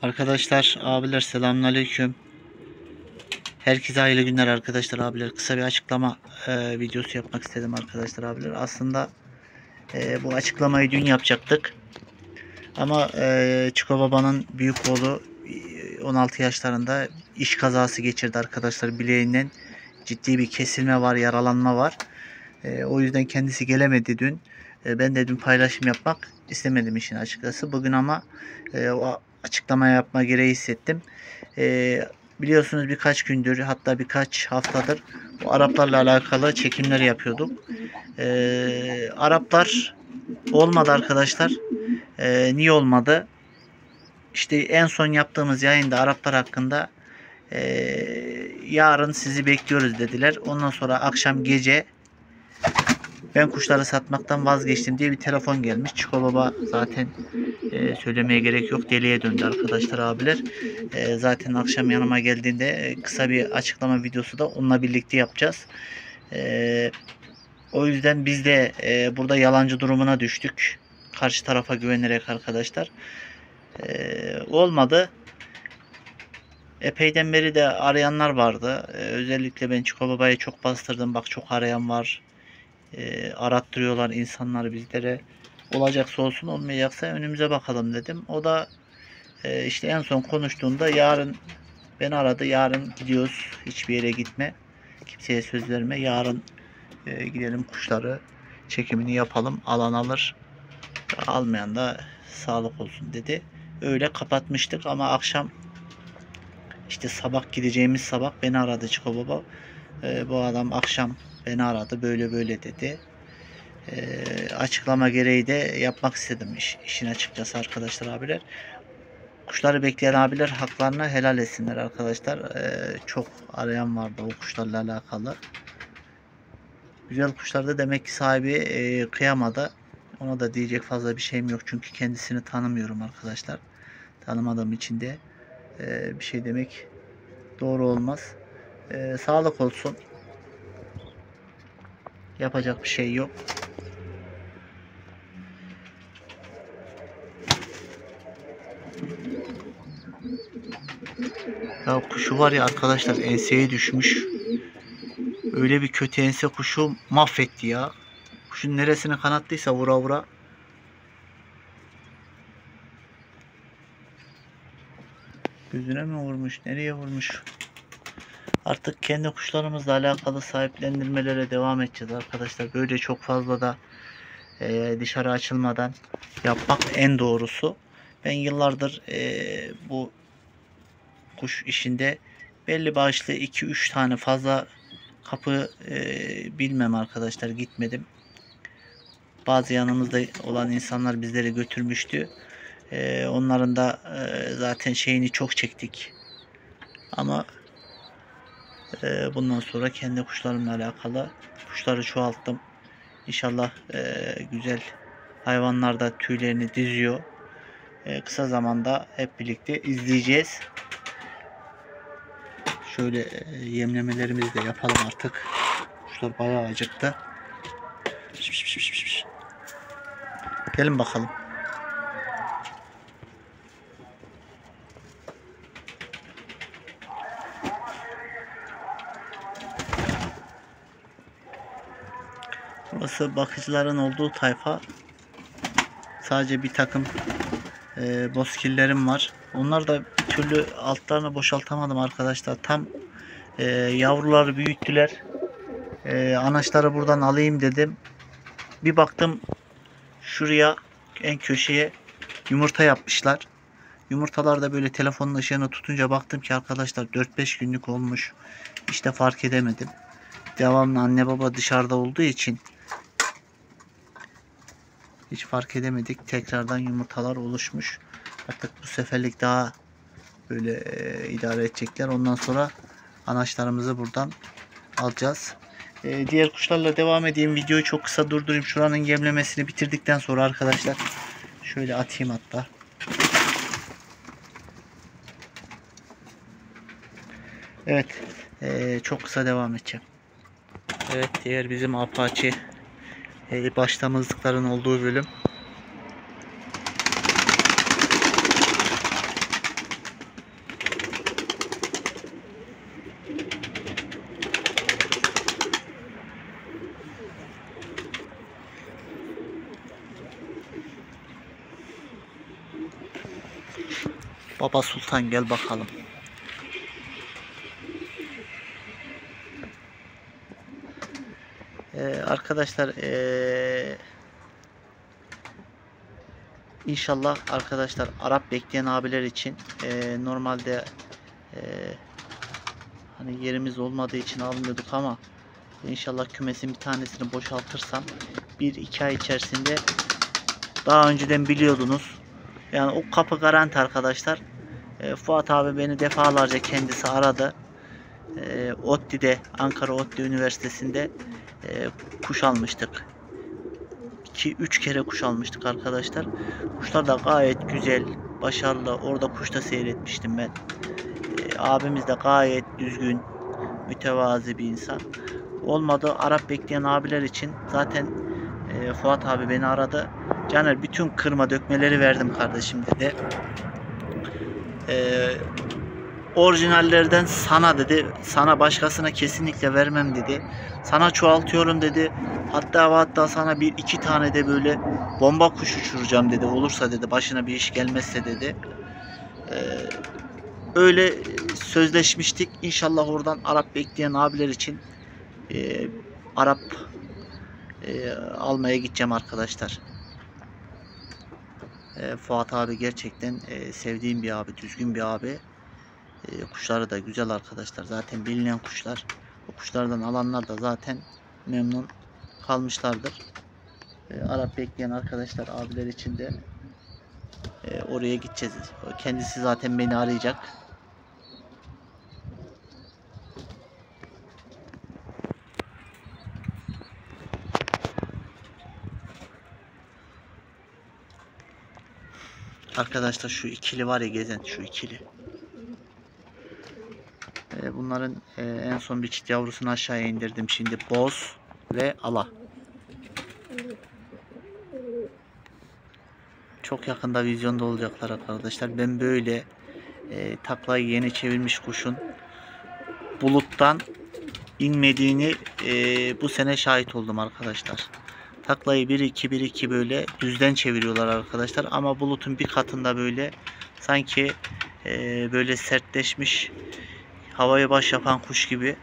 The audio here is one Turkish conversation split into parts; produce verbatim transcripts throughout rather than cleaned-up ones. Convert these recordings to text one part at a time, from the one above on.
Arkadaşlar, abiler selamünaleyküm. Herkese hayırlı günler arkadaşlar abiler. Kısa bir açıklama e, videosu yapmak istedim arkadaşlar abiler. Aslında e, bu açıklamayı dün yapacaktık. Ama e, Çiko Baba'nın büyük oğlu on altı yaşlarında iş kazası geçirdi arkadaşlar. Bileğinden ciddi bir kesilme var, yaralanma var. E, o yüzden kendisi gelemedi dün. E, ben de dün paylaşım yapmak istemedim işin açıkçası. Bugün ama e, o açıklama yapma gereği hissettim. E, biliyorsunuz birkaç gündür, hatta birkaç haftadır bu Araplarla alakalı çekimler yapıyorduk. E, Araplar olmadı arkadaşlar. E, niye olmadı? İşte en son yaptığımız yayında Araplar hakkında e, yarın sizi bekliyoruz dediler. Ondan sonra akşam gece ben kuşları satmaktan vazgeçtim diye bir telefon gelmiş. Çiko Baba zaten e, söylemeye gerek yok, deliye döndü arkadaşlar abiler. E, zaten akşam yanıma geldiğinde e, kısa bir açıklama videosu da onunla birlikte yapacağız. E, o yüzden biz de e, burada yalancı durumuna düştük. Karşı tarafa güvenerek arkadaşlar. E, olmadı. Epeyden beri de arayanlar vardı. E, özellikle ben Çiko Baba'yı çok bastırdım. Bak çok arayan var. E, arattırıyorlar insanlar bizlere. Olacaksa olsun, olmayacaksa önümüze bakalım dedim. O da e, işte en son konuştuğunda yarın beni aradı. Yarın gidiyoruz. Hiçbir yere gitme. Kimseye söz verme. Yarın e, gidelim kuşları çekimini yapalım. Alan alır. Almayan da sağlık olsun dedi. Öyle kapatmıştık ama akşam işte sabah gideceğimiz sabah beni aradı Çiko Baba. E, bu adam akşam beni aradı. Böyle böyle dedi. E, açıklama gereği de yapmak istedim iş, işin açıkçası arkadaşlar abiler. Kuşları bekleyen abiler haklarını helal etsinler arkadaşlar. E, çok arayan vardı o kuşlarla alakalı. Güzel kuşlarda demek ki sahibi e, kıyamadı. Ona da diyecek fazla bir şeyim yok. Çünkü kendisini tanımıyorum arkadaşlar. Tanımadığım için de e, bir şey demek doğru olmaz. E, sağlık olsun. Yapacak bir şey yok. Ya kuşu var ya arkadaşlar, enseye düşmüş. Öyle bir kötü ense kuşu mahvetti ya. Kuşun neresine kanattıysa vura vura. Gözüne mi vurmuş? Nereye vurmuş? Artık kendi kuşlarımızla alakalı sahiplendirmelere devam edeceğiz arkadaşlar. Böyle çok fazla da e, dışarı açılmadan yapmak en doğrusu. Ben yıllardır e, bu kuş işinde belli başlı iki üç tane fazla kapı e, bilmem arkadaşlar, gitmedim. Bazı yanımızda olan insanlar bizleri götürmüştü. E, onların da e, zaten şeyini çok çektik. Ama e, bundan sonra kendi kuşlarımla alakalı kuşları çoğalttım. İnşallah e, güzel hayvanlar da tüylerini diziyor. E, kısa zamanda hep birlikte izleyeceğiz. Şöyle e, yemlemelerimizi de yapalım artık. Kuşlar bayağı acıktı. Gelin bakalım. Burası bakıcıların olduğu tayfa. Sadece bir takım e, bozkillerim var. Onlar da bir türlü altlarını boşaltamadım arkadaşlar. Tam e, yavruları büyüttüler. E, anaçları buradan alayım dedim. Bir baktım şuraya, en köşeye yumurta yapmışlar. Yumurtalar da böyle telefonun ışığını tutunca baktım ki arkadaşlar dört beş günlük olmuş. İşte fark edemedim. Devamlı anne baba dışarıda olduğu için hiç fark edemedik. Tekrardan yumurtalar oluşmuş. Artık bu seferlik daha böyle e, idare edecekler. Ondan sonra anaçlarımızı buradan alacağız. E, diğer kuşlarla devam edeyim. Videoyu çok kısa durdurayım. Şuranın gemlemesini bitirdikten sonra arkadaşlar şöyle atayım hatta. Evet. E, çok kısa devam edeceğim. Evet, diğer bizim Apache e, başlamazlıkların olduğu bölüm. Baba Sultan gel bakalım. Ee, arkadaşlar ee, inşallah arkadaşlar Arap bekleyen abiler için ee, normalde ee, hani yerimiz olmadığı için almıyorduk ama inşallah kümesin bir tanesini boşaltırsam bir iki ay içerisinde, daha önceden biliyordunuz. Yani o kapı garanti arkadaşlar. E, Fuat abi beni defalarca kendisi aradı. E, ODTÜ'de, Ankara ODTÜ Üniversitesi'nde e, kuş almıştık. iki üç kere kuş almıştık arkadaşlar. Kuşlar da gayet güzel, başarılı. Orada kuş da seyretmiştim ben. E, abimiz de gayet düzgün, mütevazi bir insan. Olmadı Arap bekleyen abiler için zaten e, Fuat abi beni aradı. Caner bütün kırma dökmeleri verdim kardeşim dedi. E, orijinallerden sana dedi. Sana başkasına kesinlikle vermem dedi. Sana çoğaltıyorum dedi. Hatta hatta sana bir iki tane de böyle bomba kuş uçuracağım dedi. Olursa dedi, başına bir iş gelmezse dedi. E, öyle sözleşmiştik. İnşallah oradan Arap bekleyen abiler için e, Arap e, almaya gideceğim arkadaşlar. E, Fuat abi gerçekten e, sevdiğim bir abi, düzgün bir abi. E, kuşları da güzel arkadaşlar. Zaten bilinen kuşlar. O kuşlardan alanlar da zaten memnun kalmışlardır. E, Arap bekleyen arkadaşlar, abiler için de e, oraya gideceğiz. Kendisi zaten beni arayacak. Arkadaşlar şu ikili var ya, gezen şu ikili. Ee, bunların e, en son bir çift yavrusunu aşağıya indirdim. Şimdi boz ve ala. Çok yakında vizyonda olacaklar arkadaşlar. Ben böyle e, taklayı yeni çevirmiş kuşun buluttan inmediğini e, bu sene şahit oldum arkadaşlar. Taklayı bir iki bir iki böyle düzden çeviriyorlar arkadaşlar. Ama bulutun bir katında böyle sanki e, böyle sertleşmiş, havaya baş yapan kuş gibi.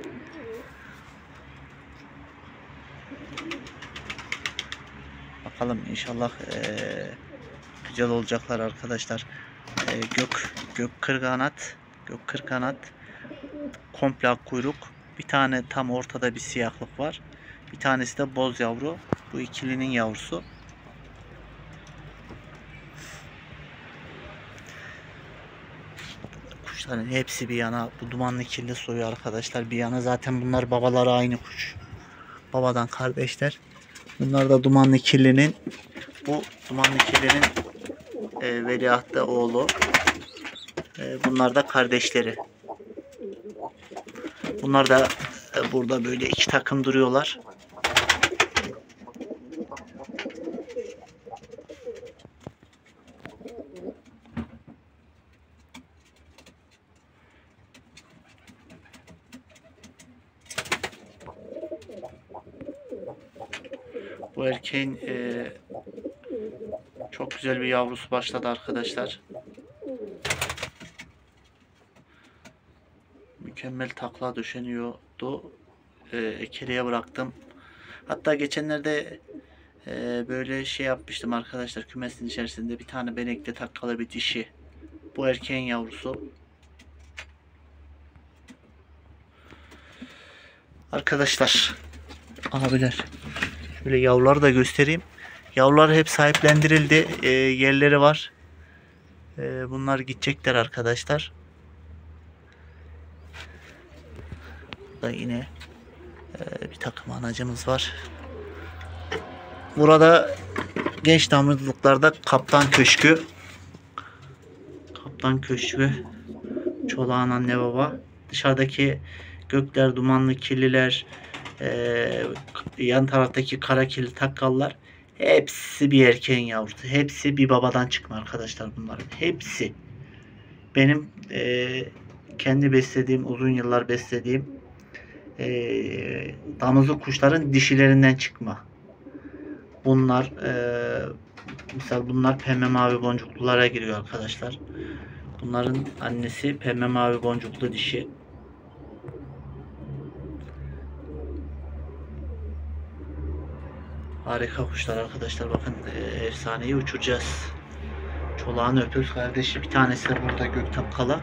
Bakalım inşallah e, güzel olacaklar arkadaşlar. E, gök gök kırkanat, gök kırkanat, komple ak kuyruk. Bir tane tam ortada bir siyahlık var. Bir tanesi de boz yavru. Bu ikilinin yavrusu. Kuşların hepsi bir yana bu dumanlı kirli soyu arkadaşlar. Bir yana zaten bunlar babaları aynı kuş. Babadan kardeşler. Bunlar da dumanlı kirlinin, bu dumanlı kirlinin e, veliahtı oğlu. E, bunlar da kardeşleri. Bunlar da e, burada böyle iki takım duruyorlar. Bu erkeğin e, çok güzel bir yavrusu başladı arkadaşlar. Mükemmel takla döşeniyordu. E, ekeliğe bıraktım. Hatta geçenlerde e, böyle şey yapmıştım arkadaşlar. Kümesin içerisinde bir tane benekli takkalı bir dişi. Bu erkeğin yavrusu. Arkadaşlar, abiler, şöyle yavruları da göstereyim. Yavrular hep sahiplendirildi. E, yerleri var. E, bunlar gidecekler arkadaşlar. Burada yine e, bir takım anacımız var. Burada genç damızlıklarda Kaptan Köşkü. Kaptan Köşkü. Çolağın anne baba. Dışarıdaki gökler, dumanlı kirliler, e, yan taraftaki kara kirli takkallar, hepsi bir erkeğin yavrusu. Hepsi bir babadan çıkma arkadaşlar bunların. Hepsi. Benim e, kendi beslediğim, uzun yıllar beslediğim e, damızlık kuşların dişilerinden çıkma. Bunlar e, mesela bunlar pembe mavi boncuklulara giriyor arkadaşlar. Bunların annesi pembe mavi boncuklu dişi. Harika kuşlar arkadaşlar. Bakın e, efsaneyi uçuracağız. Çolağını öpüyoruz kardeşi. Bir tanesi de burada gök takkalı.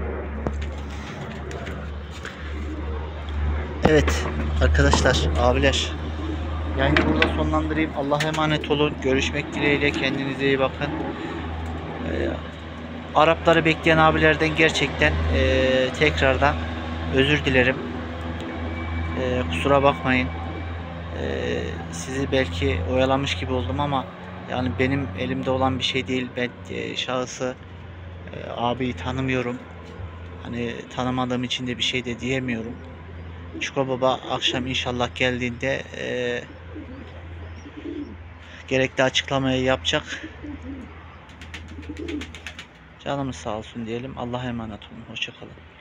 Evet arkadaşlar, abiler. Yayını burada sonlandırayım. Allah'a emanet olun. Görüşmek dileğiyle. Kendinize iyi bakın. Ee, Arapları bekleyen abilerden gerçekten e, tekrardan özür dilerim. E, kusura bakmayın. E, sizi belki oyalamış gibi oldum ama yani benim elimde olan bir şey değil. Ben e, şahısı e, abiyi tanımıyorum. Hani tanımadığım için de bir şey de diyemiyorum. Çiko Baba akşam inşallah geldiğinde e, gerekli açıklamayı yapacak. Canımız sağ olsun diyelim. Allah'a emanet olun. Hoşça kalın.